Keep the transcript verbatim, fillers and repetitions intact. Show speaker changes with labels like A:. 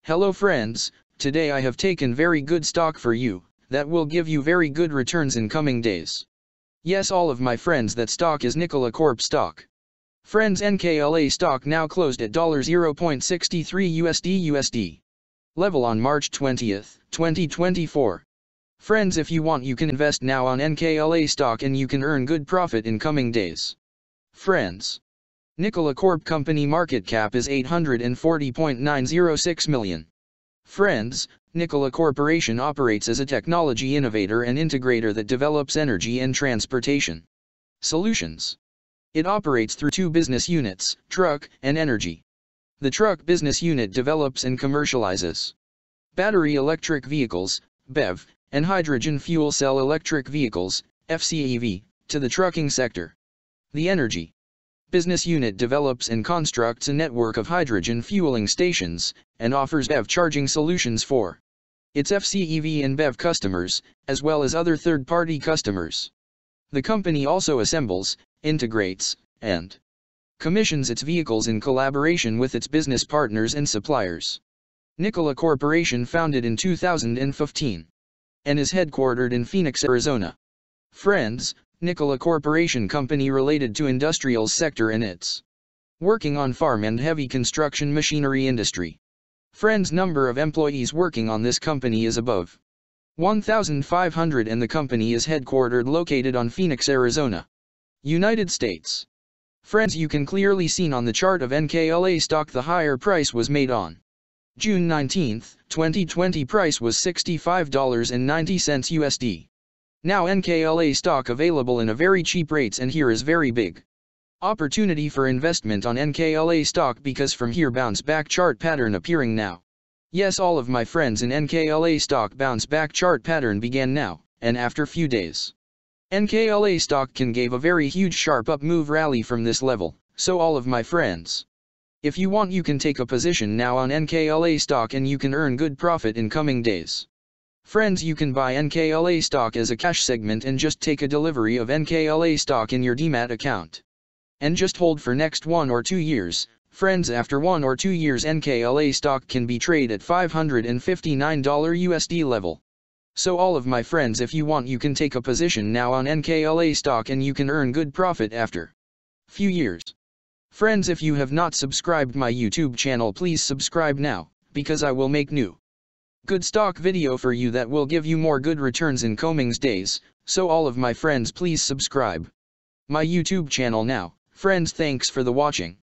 A: Hello friends, today I have taken very good stock for you, that will give you very good returns in coming days. Yes, all of my friends, that stock is Nikola Corp stock. Friends, N K L A stock now closed at zero point six three U S D U S D. Level on March twentieth, twenty twenty-four. Friends, if you want you can invest now on N K L A stock and you can earn good profit in coming days. Friends, Nikola Corp company market cap is eight hundred forty point nine zero six million. Friends, Nikola Corporation operates as a technology innovator and integrator that develops energy and transportation solutions. It operates through two business units, truck and energy. The truck business unit develops and commercializes battery electric vehicles, B E V, and hydrogen fuel cell electric vehicles, F C E V, to the trucking sector. The energy business unit develops and constructs a network of hydrogen fueling stations, and offers B E V charging solutions for its F C E V and B E V customers, as well as other third-party customers. The company also assembles, integrates, and commissions its vehicles in collaboration with its business partners and suppliers. Nikola Corporation founded in two thousand fifteen and is headquartered in Phoenix, Arizona. Friends, Nikola Corporation company related to industrial sector and it's working on farm and heavy construction machinery industry. Friends, number of employees working on this company is above one thousand five hundred and the company is headquartered located on Phoenix, Arizona, United States. Friends, you can clearly see on the chart of N K L A stock the higher price was made on June nineteenth, twenty twenty. Price was sixty-five dollars and ninety cents U S D. Now N K L A stock available in a very cheap rates, and here is very big opportunity for investment on N K L A stock, because from here bounce back chart pattern appearing now. Yes, all of my friends, in N K L A stock bounce back chart pattern began now, and after few days N K L A stock can give a very huge sharp up move rally from this level. So all of my friends, if you want you can take a position now on N K L A stock and you can earn good profit in coming days. Friends, you can buy N K L A stock as a cash segment and just take a delivery of N K L A stock in your demat account. And just hold for next one or two years. Friends, after one or two years N K L A stock can be traded at five hundred fifty-nine dollars U S D level. So all of my friends, if you want you can take a position now on N K L A stock and you can earn good profit after few years. Friends, if you have not subscribed my YouTube channel, please subscribe now, because I will make new good stock video for you that will give you more good returns in coming days. So all of my friends, please subscribe my YouTube channel now. Friends, thanks for the watching.